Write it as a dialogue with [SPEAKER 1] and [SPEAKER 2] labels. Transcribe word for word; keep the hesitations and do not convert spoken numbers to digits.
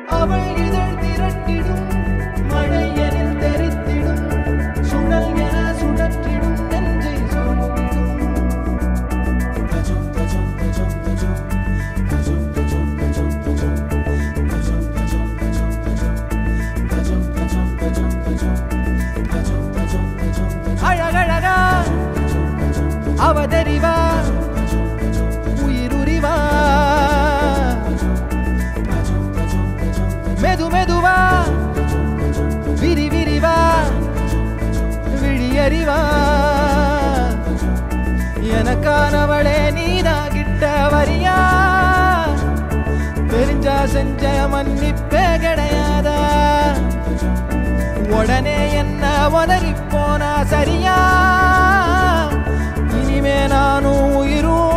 [SPEAKER 1] அவள் இதழ் திரட்டிடும் மழை எனில் தெரித்திடும் சுடல் என சுடற்றிடும் நெஞ்சை சூழ்ந்திடும் கஜம் கஜம் கஜம் கஜம் கஜம் கஜம் கஜம் கஜம் கஜம் கஜம் கஜம் கஜம் கஜம் கஜம் கஜம் கஜம் கஜம் கஜம் அழகழகா அவதறிவா உயிருரிவா மெது மெதுவா விரி விரிவா விழியறிவா எனக்கானவளே நீதான் கிட்ட வரியா தெரிஞ்சா செஞ்ச மன்னிப்பே கிடையாதா உடனே என்ன உதறி போனா சரியா இனிமே நானும் உயிரும்